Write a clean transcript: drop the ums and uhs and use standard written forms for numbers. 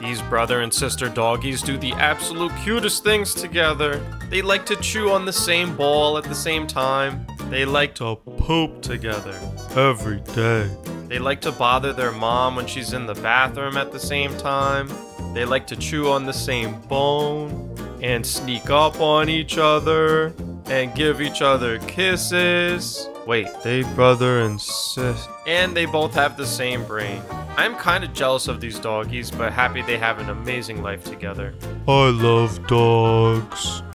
These brother and sister doggies do the absolute cutest things together. They like to chew on the same ball at the same time. They like to poop together every day. They like to bother their mom when she's in the bathroom at the same time. They like to chew on the same bone and sneak up on each other and give each other kisses. Wait, they brother and sis. And they both have the same brain. I'm kind of jealous of these doggies, but happy they have an amazing life together. I love dogs.